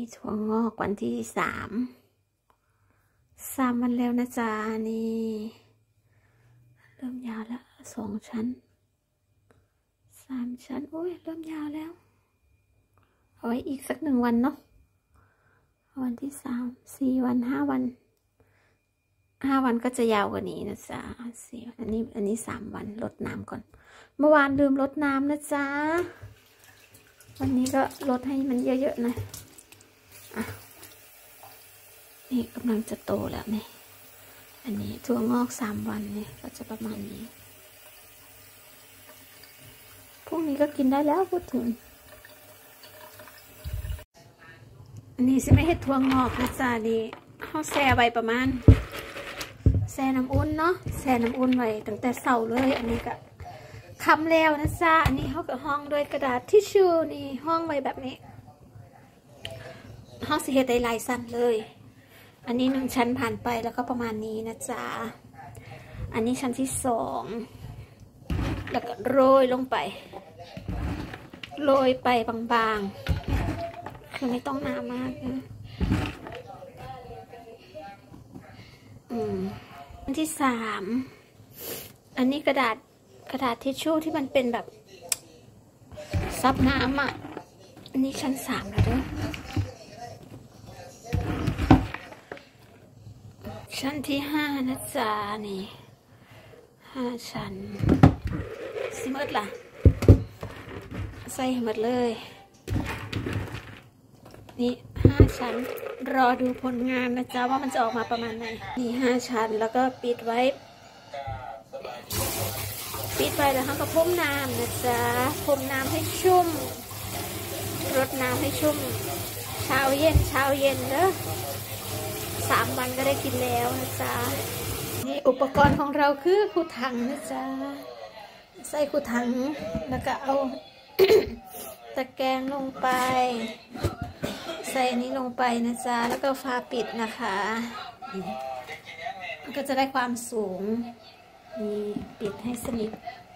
ถั่วงอกวันที่3 วันแล้วนะจ๊ะนี่เริ่มยาวแล้ว2 ชั้น3 ชั้นโอ้ยเริ่มยาวแล้วเอาไว้อีกสัก1 วันเนาะวันที่4 วัน5 วัน5 วันก็จะยาวกว่านี้นะจ๊ะ4 วันอันนี้3 วันลดน้ำก่อนเมื่อวานลืมลดน้ำนะจ๊ะวันนี้ก็ลดให้มันเยอะๆหน่อยอ่ะนี่กำลังจะโตแล้วนี่อันนี้ถั่วงอก3 วันเนี่ยก็จะประมาณนี้พรุ่งนี้ก็กินได้แล้วพูดถึงอันนี้สิไม่เห็ดถั่วงอกนะจ๊ะดีเขาแช่ไว้ประมาณแช่น้ำอุ่นเนาะแช่น้ำอุ่นไว้ตั้งแต่เช้าเลยอันนี้ก็คำแล้วนะจ๊ะอันนี้เขาก็ห้องด้วยกระดาษทิชชู่นี่ห้องไว้แบบนี้ห้องสิเฮ็ดได้หลายสั้นเลยอันนี้1 ชั้นผ่านไปแล้วก็ประมาณนี้นะจ๊ะอันนี้ชั้นที่2แล้วก็โรยลงไปโรยไปบางๆคือไม่ต้องหนามากนะอันที่3อันนี้กระดาษทิชชู่ที่มันเป็นแบบซับน้ำอ่ะอันนี้ชั้น3แล้วเด้อชั้นที่5นะจ๊ะนี่5 ชั้นสิหมดล่ะใส่หมดเลยนี่5 ชั้นรอดูผลงานนะจ๊ะว่ามันจะออกมาประมาณไหนนี่5 ชั้นแล้วก็ปิดไว้แล้วเขาก็พรมน้ำนะจ๊ะพรมน้ำให้ชุ่มรดน้ำให้ชุ่มเช้าเย็นเด้อ3 วันก็ได้กินแล้วนะจ๊ะนี่อุปกรณ์ของเราคือคูถังนะจ๊ะใส่คูถังแล้วก็เอา ตะแกรงลงไปใส่อันนี้ลงไปนะจ๊ะแล้วก็ฝาปิดนะคะมันก็จะได้ความสูงนี่ปิดให้สนิท